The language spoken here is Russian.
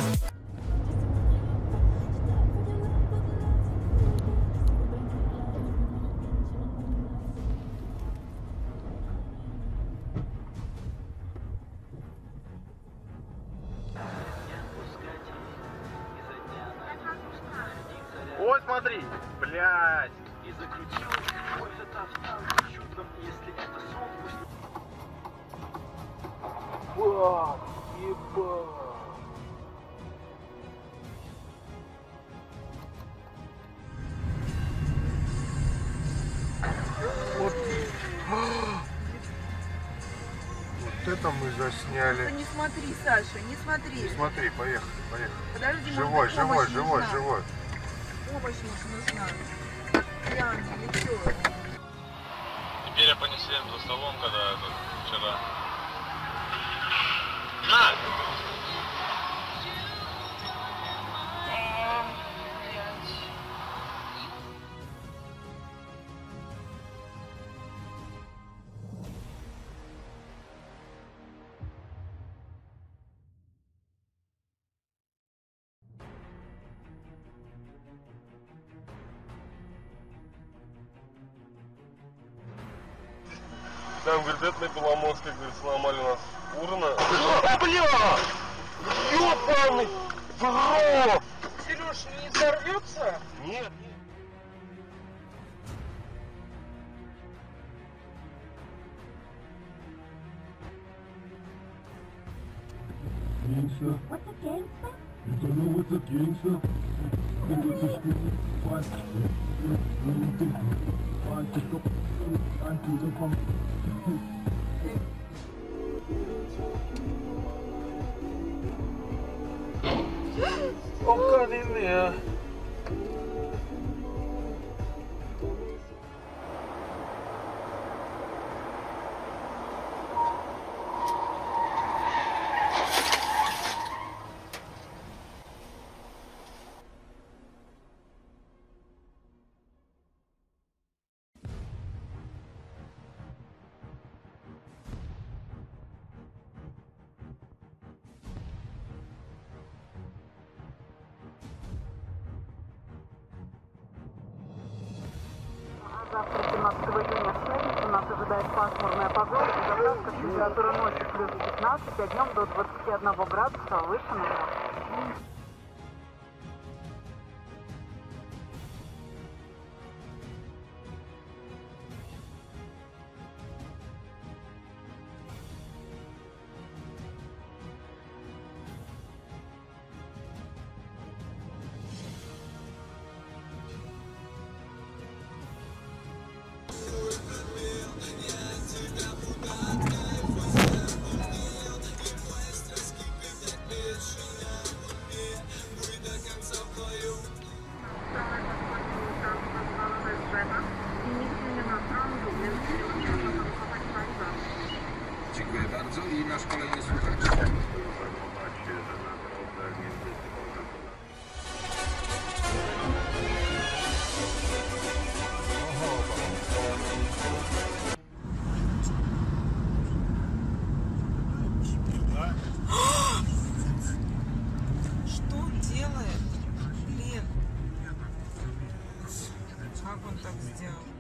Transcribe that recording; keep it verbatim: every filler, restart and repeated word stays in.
Ой, смотри, блядь. И закрутил этот автомат чудом, если это сон, пусть... Бах, ебать. Вот. Вот это мы засняли. Не смотри, Саша, не смотри. Не смотри, поехали, поехали. Подожди, живой, живой, живой, нужна. живой. Помощь нужна. Пьяный или что? Теперь я понесли за столом, когда это, вчера. На! Там, говорит, это на Беломорской, говорит, сломали у нас урна. А, бля! Ёбаный в рот! Сереж, не взорвется? Нет, Gangster. What's a gangster? You don't know what's a gangster? Oh, God, in there. Завтра, семнадцатого июня, в пятницу, нас ожидает пасмурная погода, без осадков, температура ночью плюс пятнадцать, а днем до двадцати одного градуса, выше нуля. Dziękuję bardzo i nasz kolejny słuchacz. Что делает? Блин. Как он так сделал?